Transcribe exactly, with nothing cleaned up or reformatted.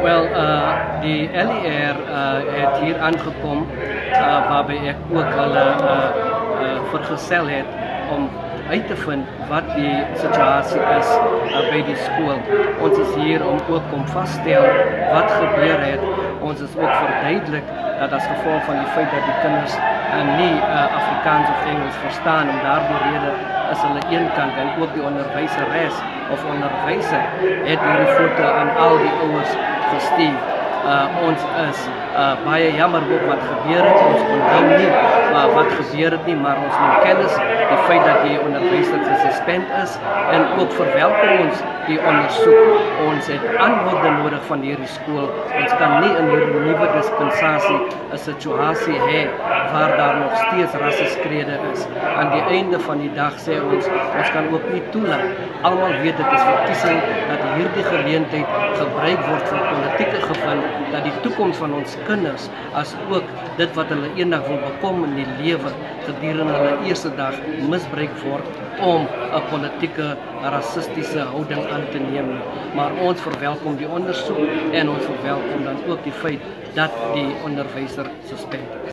Wel, uh, die L E R uh, het hier aangekom uh, waarbij ek ook hulle uh, uh, vergesel het om uit te vind wat die situasie is uh, by die skool. Ons is hier om ook om vasstel wat gebeur het. Ons is ook verduidelik dat as gevolg van die feit dat die kinders uh, nie uh, Afrikaans of Engels verstaan, om daardie rede is hulle een kant en ook die onderwyseres of onderwyser het hierdie foto aan al die ouers gestuur. Uh, ons is uh, baie jammer ook wat gebeur het, ons onthou nie uh, wat gebeur het nie, maar ons neem kennis die feit dat die onderwyser gesuspend is en ook verwelkom ons die ondersoek. Ons het antwoorde nodig van hierdie skool. Ons kan nie in hierdie nuwe dispensasie 'n situasie hê waar daar nog steeds rasseskrede is. Aan die einde van die dag sê ons, ons kan ook nie toelaat. Almal weet dit is verkiesing dat hierdie geleentheid gebruik word vir politieke gewin, dat die toekoms van ons kinders as ook dit wat hulle eendag wil bekom in die lewe gedurende hulle eerste dag misbruik word om 'n politieke rassistiese houding aan te neem. Maar ons verwelkom die ondersoek en ons verwelkom dan ook die feit dat die onderwyser suspend is.